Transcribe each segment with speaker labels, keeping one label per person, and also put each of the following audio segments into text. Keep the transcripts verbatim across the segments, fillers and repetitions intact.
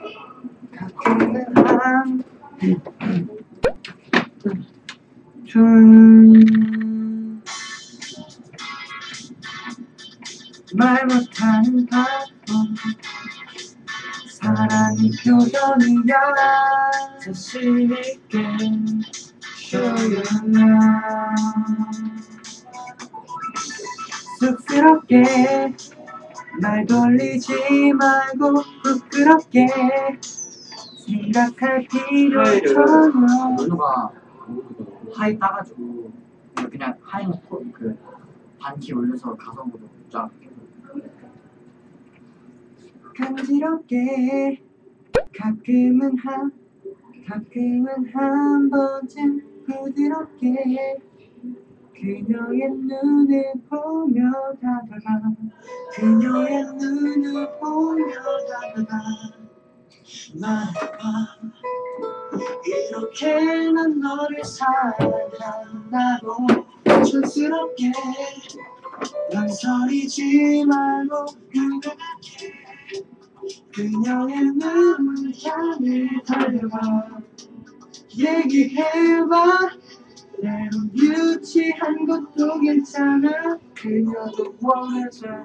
Speaker 1: 가끔은 한 둘 말 못하는 바보 사랑이 표현이야 자신있게 show you 쑥스럽게 말 돌리지 말고 부끄럽게 생각할 필요 전혀
Speaker 2: 누누가 하이 따가지고 그냥 하이는 그 반키 올려서 가성으로 쫙
Speaker 1: 간지럽게 가끔은 한 가끔은 한 번쯤 부드럽게 그녀의 눈을 보며 다가가 그녀의 눈을 보며 다가가 말해봐 이렇게 난 너를 사랑한다고 촌스럽게 망설이지 말고 그렇게 그녀의 눈을 향해 달려가 얘기해봐 때론 유치한 것도 괜찮아 그녀도 원하잖아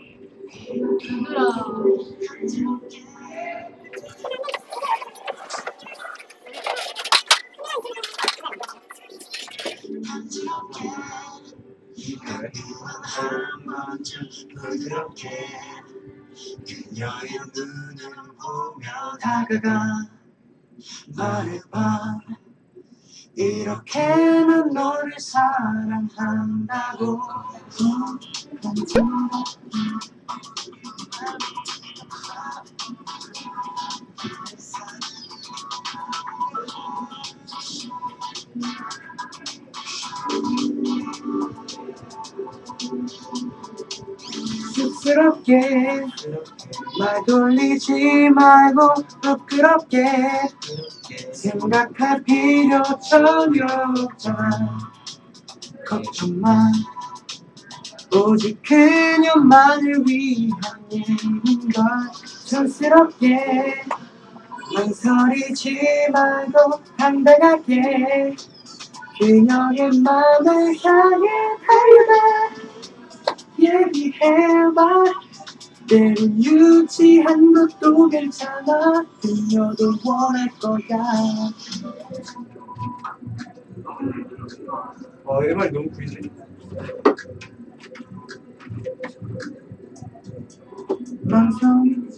Speaker 1: 한 번쯤 부드럽게 그녀의 눈을 보며 다가가 말해봐 이렇게 난 너를 사랑한다고 쑥스럽게 말 돌리지 말고 부끄럽게 생각할 필요 전혀 없잖아 걱정 마 오직 그녀만을 위한 일인걸 촌스럽게 망설이지 말고 당당하게 그녀의 마음을 향해 달려가 얘기해봐 때론 유치한 것도 괜찮아 그녀도 원할 거야
Speaker 3: 와 음악이 너무 구리지
Speaker 1: 망설이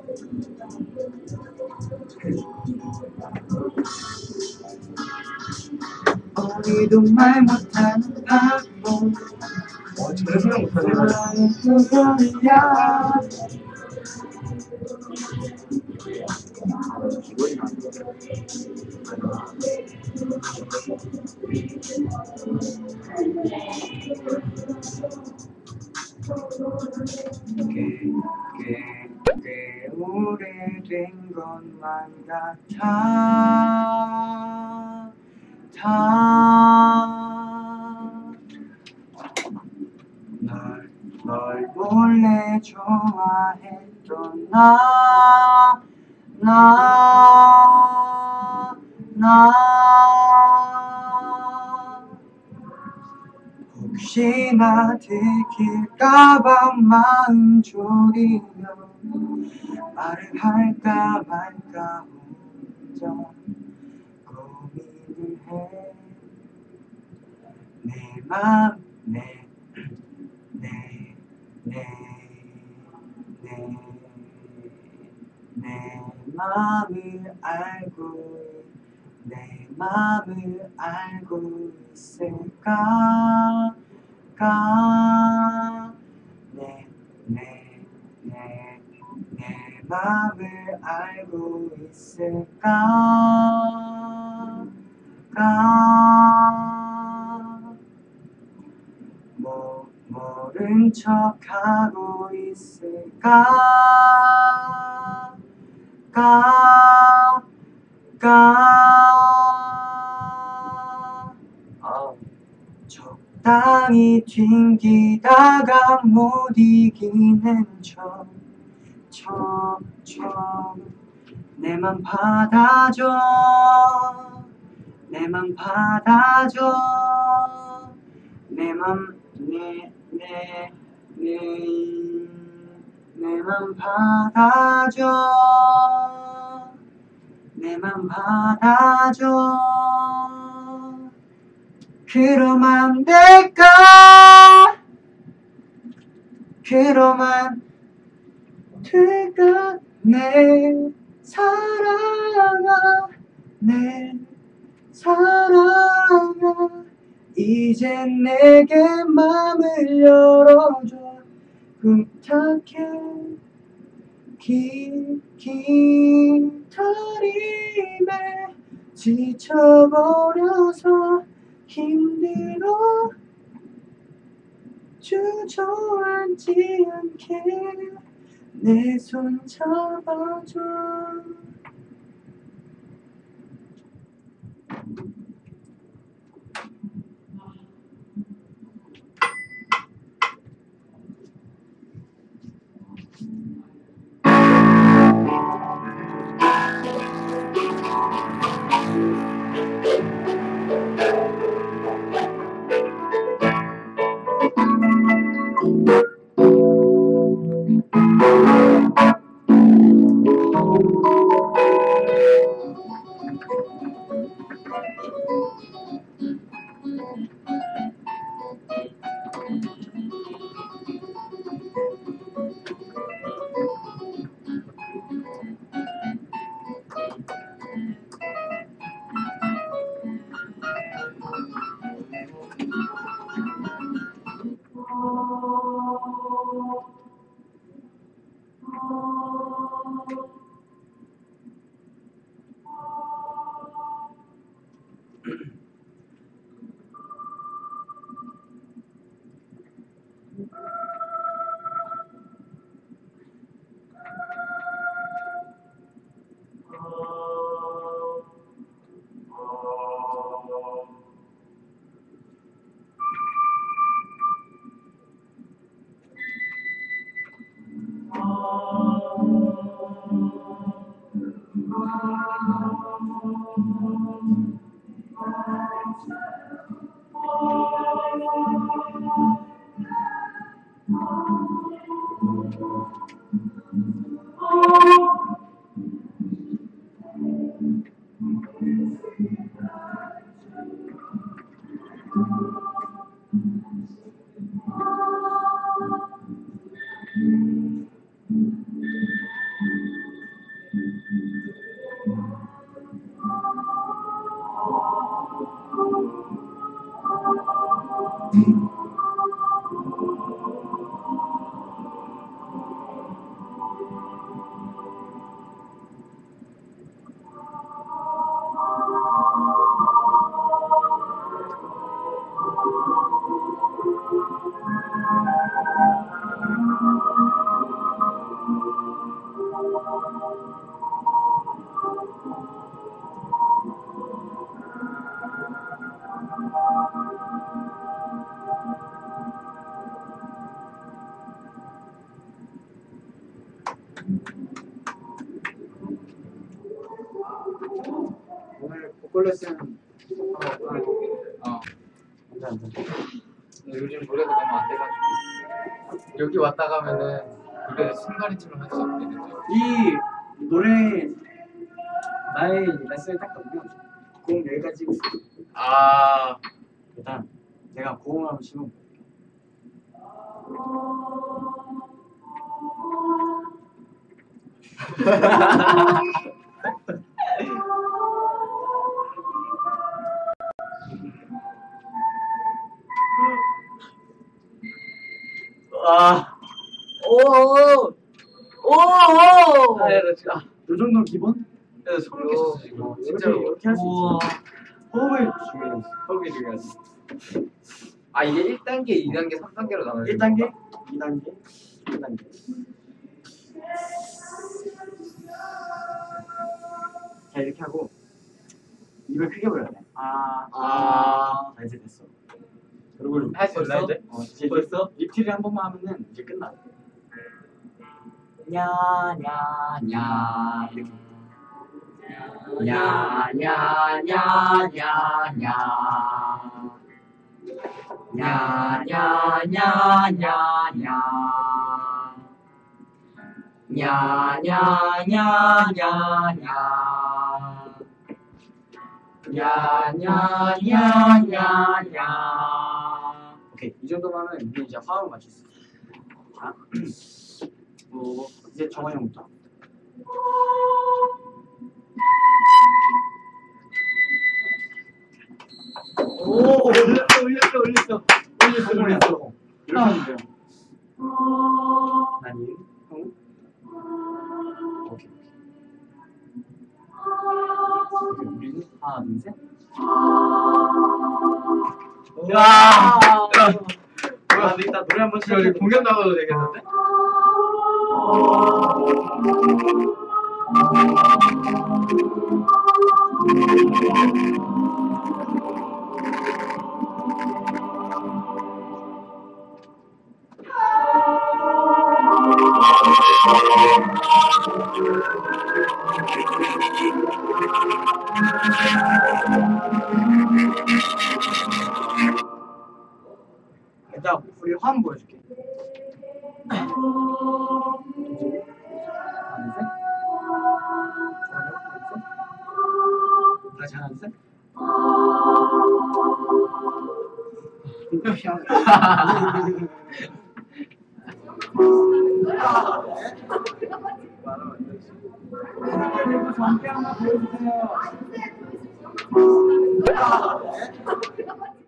Speaker 1: 어디도 말 못하는 바보
Speaker 3: 와 전혀 생각 못하네
Speaker 1: 사랑의 표현이야
Speaker 2: 기본이 나
Speaker 1: 꽤, 꽤, 꽤 오래된 것만 같아 다 널, 널 몰래 좋아했던 나, 나, 나 혹시나 들킬까봐 마음 졸이며 말을 할까 말까 혼자 고민을 해 내 맘, 내, 내, 내, 내, 내 맘을 알고 내 맘을 알고 있을까 가 내, 내, 내, 내 맘을 알고 있을까 가 뭐, 모른 척하고 있을까 가, 가
Speaker 2: 아
Speaker 1: 적당히 튕기다가 못 이기는 척 척, 척 내 맘 받아줘 내 맘 받아줘 내 맘 내 내 내 내 맘 받아줘 내 맘 받아줘 그럼 안 될까 그럼 안 될까 내 사랑아 내 사랑아 이제 내게 맘을 열어줘 부탁해 기, 기다림에 지쳐버려서 힘들어 주저앉지 않게 내 손 잡아줘 오늘 보컬 레슨 하고
Speaker 2: 어.
Speaker 1: 앉아 앉아
Speaker 2: 근데 요즘 노래가 너무 안 돼가지고 여기 왔다 가면은 노래 순간이처럼 할 수 없대.
Speaker 1: 이 노래 나의 레슨을 딱 가보면 고음 여기까지 있어.
Speaker 2: 아.
Speaker 1: 일단 내가 고음을 한번 심어볼게. 와.
Speaker 2: 오. 오.
Speaker 1: 아, 야, 나 진짜 요 정도 기본?
Speaker 2: 야, 소름 끼쳤어 지금.
Speaker 1: 어,
Speaker 2: 진짜로.
Speaker 1: 이렇게 할 수
Speaker 2: 우와.
Speaker 1: 있어. 호흡이 중요했어.
Speaker 2: 호흡이 중요하지. 아 이게 일 단계, 이 단계, 삼 단계로 나눠요.
Speaker 1: 일 단계, 이 단계, 삼 단계. 자 이렇게 하고 입을 크게 벌려야 돼. 아,
Speaker 2: 아.
Speaker 1: 자 이제 됐어. 여러분
Speaker 2: 할 수 있나 이제?
Speaker 1: 어, 이제
Speaker 2: 벌써?
Speaker 1: 립틸을 한 번만 하면은 이제 끝나. 냐냐냐 이렇게.
Speaker 2: 야야야야야야.
Speaker 1: 오케이, 이 정도면은 우리 이제 화음을 맞출 수 있어. 자, 뭐 이제 정원이 형부터.
Speaker 2: 오 올렸어 올렸어 올렸어 올렸어 올렸어.
Speaker 1: 이렇게 하면 돼요. 난 일, 형. 오케이, 오케이. 오케이, 우리는 하나, 둘, 셋.
Speaker 2: 야.
Speaker 1: 아, 근데 이따 노래 한번
Speaker 2: 저 여기
Speaker 1: 시작해.
Speaker 2: 공연 나가도 되겠는데?
Speaker 1: 일단 우리 화음 보여줄게. 하나, 둘, 셋. 좋아요. 하나, 둘, 셋. 다시 하나, 둘, 셋. 말하면 안 되지. 그리고 전개 하나 보여주세요.